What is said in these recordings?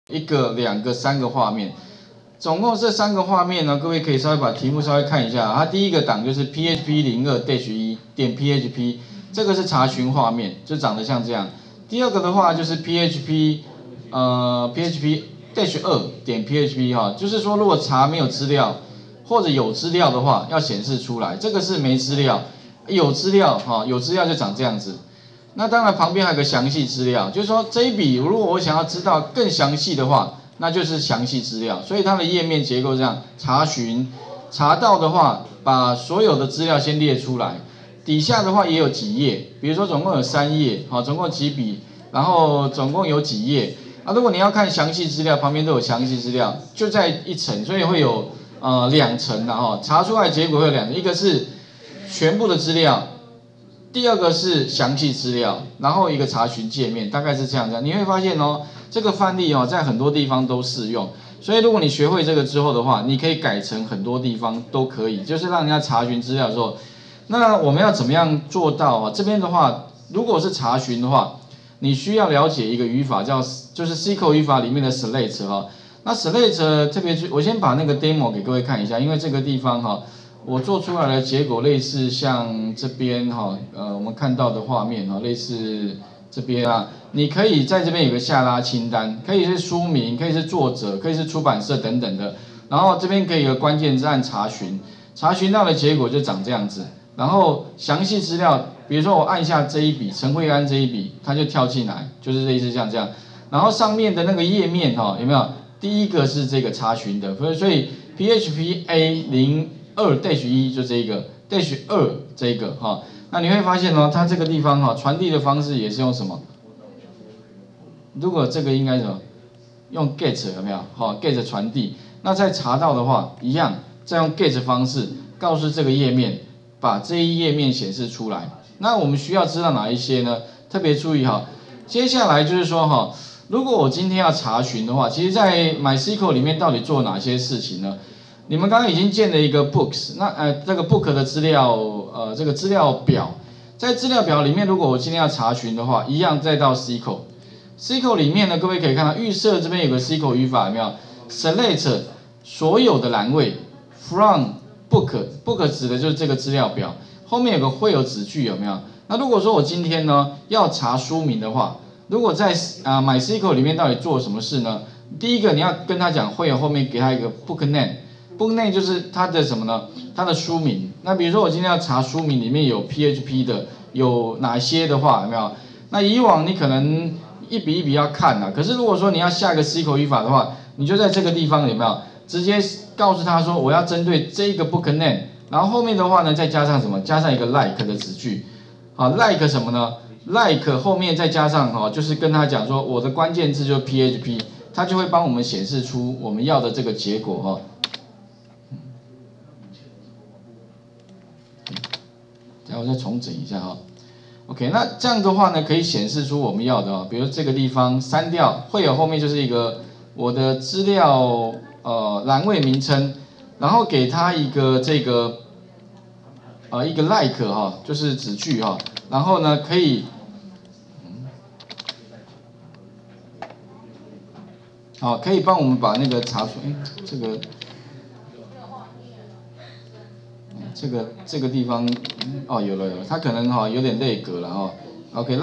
1个、2个、3个画面，总共这3个画面呢，各位可以稍微把题目稍微看一下。它第一个档就是 php02-1 点 php， 这个是查询画面，就长得像这样。第二个的话就是 php 2点 php 哈，就是说如果查没有资料或者有资料的话，要显示出来。这个是没资料，有资料哈，有资料就长这样子。那当然旁边还有个详细资料，就是说这一笔如果我想要知道更详细的话，那就是详细资料。所以它的页面结构这样：查询，查到的话，把所有的资料先列出来。底下的话也有几页，比如说总共有3页，好，总共几笔，然后总共有几页。啊，如果你要看详细资料，旁边都有详细资料，就在一层，所以会有2层的哈。查出来结果会有2层，一个是全部的资料。第二个是详细资料，然后一个查询界面，大概是这样的。你会发现哦，这个范例哦，在很多地方都适用。所以如果你学会这个之后的话，你可以改成很多地方都可以，就是让人家查询资料的时候，那我们要怎么样做到啊？这边的话，如果是查询的话，你需要了解一个语法就是 SQL 语法里面的 select 哈。那 select 特别我先把那个 demo 给各位看一下，因为这个地方哈。我做出来的结果类似像这边哈，我们看到的画面哈，类似这边啊，你可以在这边有个下拉清单，可以是书名，可以是作者，可以是出版社等等的，然后这边可以有个关键字按查询，查询到的结果就长这样子，然后详细资料，比如说我按下这一笔陈慧安这一笔，它就跳进来，就是类似像这样，然后上面的那个页面哈，有没有？第一个是这个查询的，所以 PHP A02-1就这个 -2这个哈，那你会发现哦，它这个地方哈传递的方式也是用什么？如果这个应该什么？用 GET 有没有？好 ，GET 传递。那再查到的话，一样再用 GET 方式告诉这个页面，把这一页面显示出来。那我们需要知道哪一些呢？特别注意哈，接下来就是说哈，如果我今天要查询的话，其实在 MySQL 里面到底做哪些事情呢？你们刚刚已经建了一个 books， 那这个 book 的资料这个资料表，在资料表里面，如果我今天要查询的话，一样再到 SQL 里面呢，各位可以看到预设这边有个 SQL 语法有没有 ？select 所有的栏位 from book 指的就是这个资料表，后面有个会有子句有没有？那如果说我今天呢要查书名的话，如果在MySQL 里面到底做什么事呢？第一个你要跟他讲会有后面给他一个 book name。book name 就是它的什么呢？它的书名。那比如说我今天要查书名里面有 PHP 的有哪些的话，有没有？那以往你可能一笔一笔要看啊，可是如果说你要下个 SQL 语法的话，你就在这个地方有没有？直接告诉他说我要针对这个 book name， 然后后面的话呢再加上什么？加上一个 like 的子句。好 ，like 什么呢 ？like 后面再加上哈，就是跟他讲说我的关键字就是 PHP， 它就会帮我们显示出我们要的这个结果哈。然后再重整一下哈 ，OK， 那这样的话呢，可以显示出我们要的，比如这个地方删掉，会有后面就是一个我的资料栏位名称，然后给它一个这个一个 like 哈，就是子句哈，然后呢可以好可以帮我们把那个查出，这个。这个地方哦有了，它可能哈有点类格了哈。OK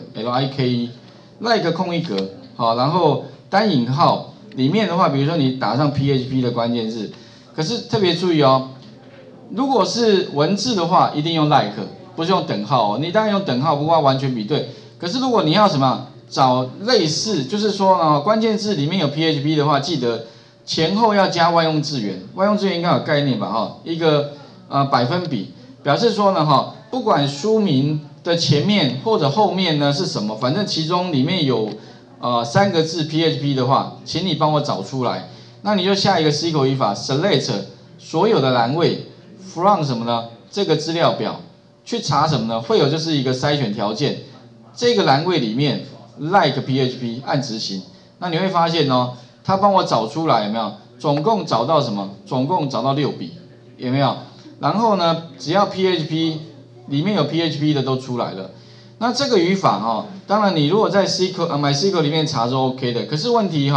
like 空一格好，然后单引号里面的话，比如说你打上 PHP 的关键字，可是特别注意哦，如果是文字的话，一定用 like， 不是用等号哦。你当然用等号，不过完全比对。可是如果你要什么找类似，就是说呢关键字里面有 PHP 的话，记得前后要加万用字元，万用字元应该有概念吧哈，一个。百分比表示说呢，哈，不管书名的前面或者后面呢是什么，反正其中里面有3个字 PHP 的话，请你帮我找出来。那你就下一个 SQL 语法 select 所有的栏位 from 什么呢？这个资料表去查什么呢？会有就是一个筛选条件，这个栏位里面 like PHP 按执行，那你会发现哦，它帮我找出来有没有？总共找到什么？总共找到6笔，有没有？然后呢，只要 PHP 里面有 PHP 的都出来了。那这个语法哈，当然你如果在MySQL 里面查是 OK 的，可是问题哈，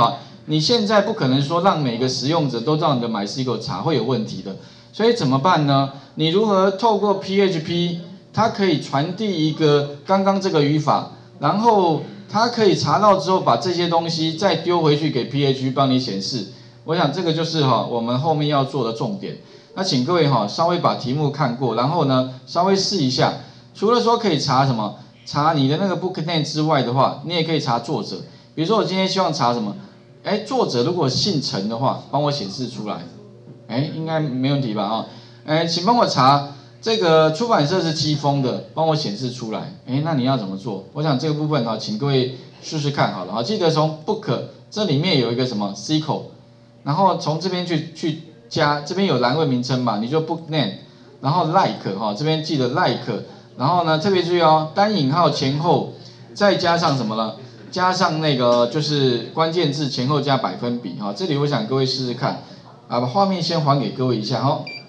你现在不可能说让每个使用者都照你的 MySQL 查，会有问题的。所以怎么办呢？你如何透过 PHP， 它可以传递一个刚刚这个语法，然后它可以查到之后，把这些东西再丢回去给 PHP 帮你显示。我想这个就是我们后面要做的重点。那请各位稍微把题目看过，然后呢稍微试一下。除了说可以查什么，查你的那个 book name 之外的话，你也可以查作者。比如说我今天希望查什么，作者如果姓陈的话，帮我显示出来。应该没问题吧请帮我查这个出版社是基丰的，帮我显示出来。那你要怎么做？我想这个部分请各位试试看好了。记得从 book 这里面有一个什么 SQL， 然后从这边去加，这边有栏位名称嘛，你就 book name， 然后 like 这边记得 like， 然后呢特别注意单引号前后再加上什么了？加上那个就是关键字前后加百分比这里我想各位试试看。把画面先还给各位一下